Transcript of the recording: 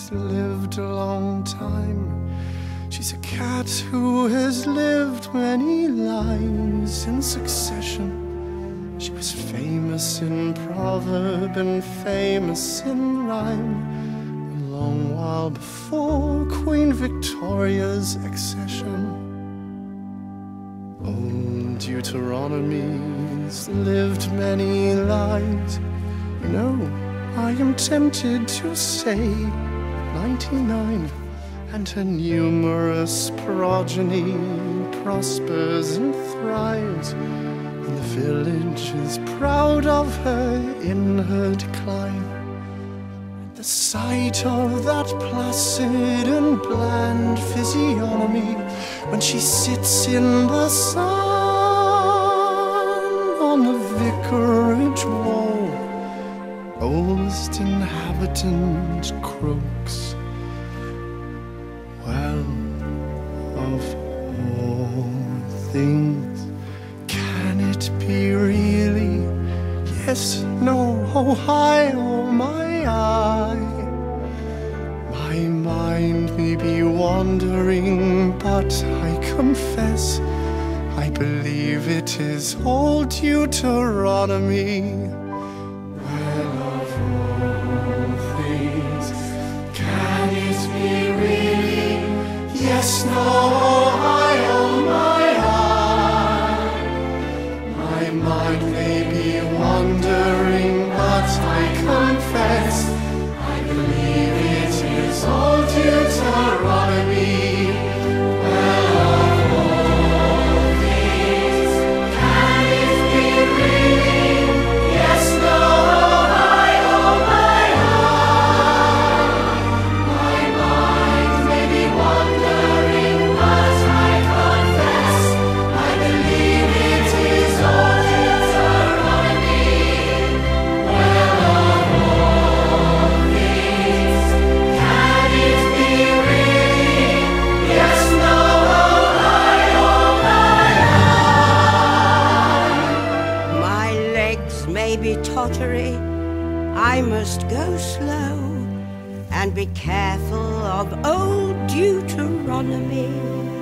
she's lived a long time. She's a cat who has lived many lives in succession. She was famous in proverb and famous in rhyme, a long while before Queen Victoria's accession. Old Deuteronomy's lived many lives. You know, I am tempted to say 99, and her numerous progeny prospers and thrives, and the village is proud of her in her decline. The sight of that placid and bland physiognomy when she sits in the sun on the vicarage wall, oldest inhabitant croaks, well, of all things, can it be really? Yes, no, oh hi, oh my eye. My mind may be wandering, but I confess I believe it is old Deuteronomy. Well, of all things, can it be really? Yes, no, oh hi, oh my eye. My mind may be wandering, but I confess I believe it is old Deuteronomy. Well, of all things, can it be really? Yes, no, oh hi, oh my eye. My mind may be wandering, but I confess I believe it is old Deuteronomy. Well, of all things, can it be really? Yes, no, oh hi, oh my eye. My legs may be tottery, I must go slow and be careful of old Deuteronomy.